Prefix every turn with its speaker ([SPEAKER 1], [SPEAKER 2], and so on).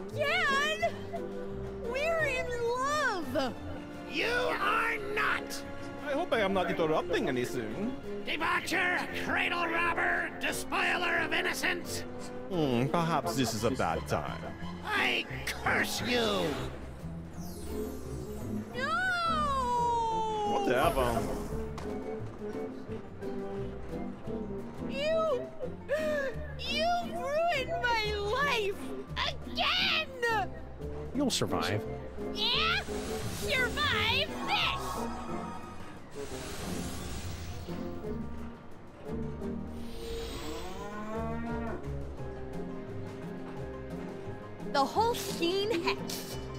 [SPEAKER 1] again? We're in love!
[SPEAKER 2] You are not!
[SPEAKER 3] I hope I am not interrupting any soon.
[SPEAKER 2] Debaucher, cradle robber, despoiler of innocence!
[SPEAKER 3] Perhaps this is a bad time.
[SPEAKER 2] I curse you!
[SPEAKER 1] No!
[SPEAKER 3] Whatever.
[SPEAKER 1] You ruined my life! Again!
[SPEAKER 4] You'll survive.
[SPEAKER 1] Yeah? Survive this! The whole scene hex.